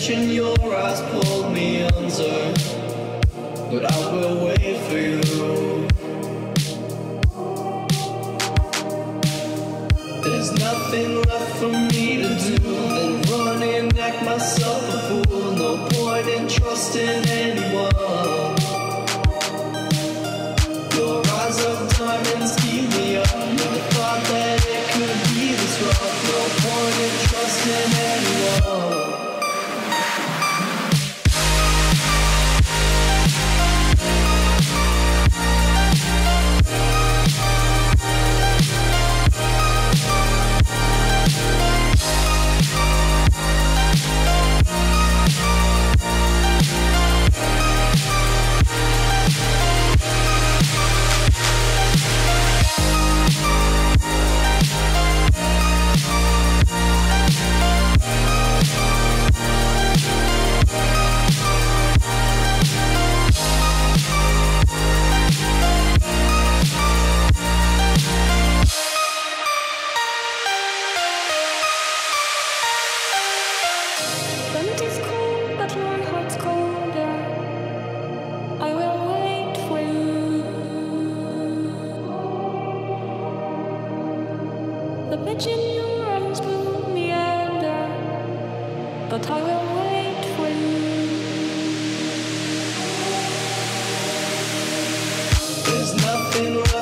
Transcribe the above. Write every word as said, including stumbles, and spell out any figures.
touch in your eyes pulled me under, but I will wait for you. There's nothing left for me to do than run and act myself a fool. No point in trusting anyone. Your eyes of diamonds keep me up. Never thought that it could be this rough. No point in trusting anyone. But I will wait for you. There's nothing left.